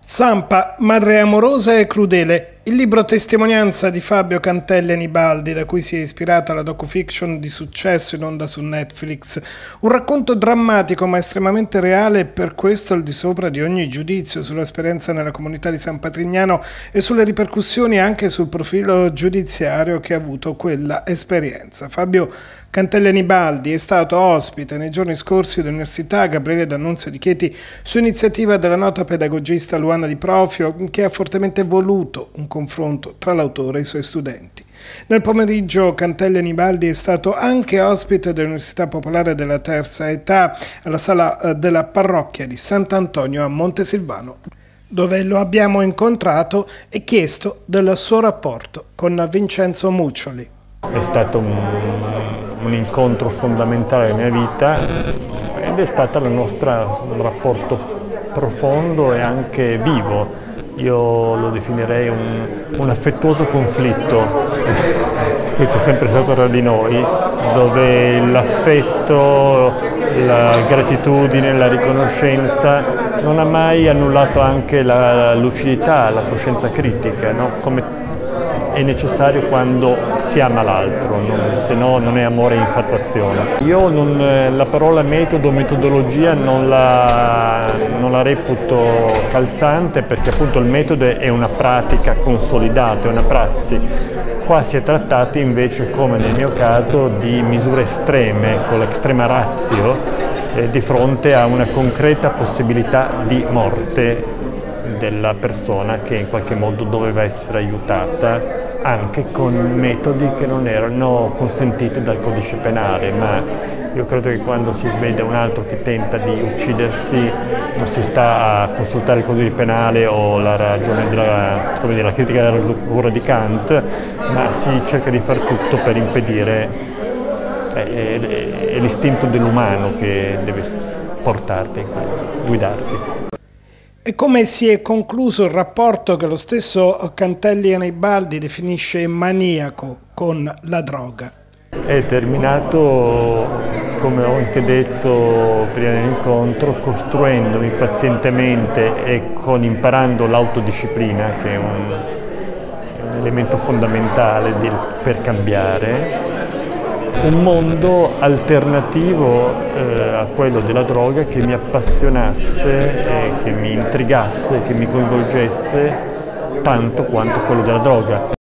Sampa, madre amorosa e crudele, il libro testimonianza di Fabio Cantelli Anibaldi, da cui si è ispirata la docufiction di successo in onda su Netflix. Un racconto drammatico ma estremamente reale e per questo al di sopra di ogni giudizio sull'esperienza nella comunità di San Patrignano e sulle ripercussioni anche sul profilo giudiziario che ha avuto quella esperienza. Fabio Cantelli Anibaldi è stato ospite nei giorni scorsi dell'Università Gabriele D'Annunzio di Chieti su iniziativa della nota pedagogista Luana Di Profio, che ha fortemente voluto un confronto tra l'autore e i suoi studenti. Nel pomeriggio Cantelli Anibaldi è stato anche ospite dell'Università Popolare della Terza Età alla sala della parrocchia di Sant'Antonio a Montesilvano, dove lo abbiamo incontrato e chiesto del suo rapporto con Vincenzo Muccioli. È stato un incontro fondamentale nella mia vita ed è stato un rapporto profondo e anche vivo. Io lo definirei un affettuoso conflitto che c'è sempre stato tra di noi, dove l'affetto, la gratitudine, la riconoscenza non ha mai annullato anche la lucidità, la coscienza critica, no? Come è necessario quando si ama l'altro, se no non è amore e infatuazione. Io la parola metodo, metodologia non la reputo calzante, perché appunto il metodo è una pratica consolidata, è una prassi. Qua si è trattati invece, come nel mio caso, di misure estreme, con l'extrema ratio, di fronte a una concreta possibilità di morte della persona che in qualche modo doveva essere aiutata anche con metodi che non erano consentiti dal codice penale, ma io credo che quando si vede un altro che tenta di uccidersi non si sta a consultare il codice penale o la ragione la critica della ragione di Kant, ma si cerca di far tutto per impedire, è l'istinto dell'umano che deve portarti, guidarti. E come si è concluso il rapporto che lo stesso Cantelli Anibaldi definisce maniaco con la droga? È terminato, come ho anche detto prima dell'incontro, costruendomi pazientemente e imparando l'autodisciplina, che è un elemento fondamentale per cambiare, un mondo alternativo a quello della droga, che mi appassionasse, che mi intrigasse, che mi coinvolgesse tanto quanto quello della droga.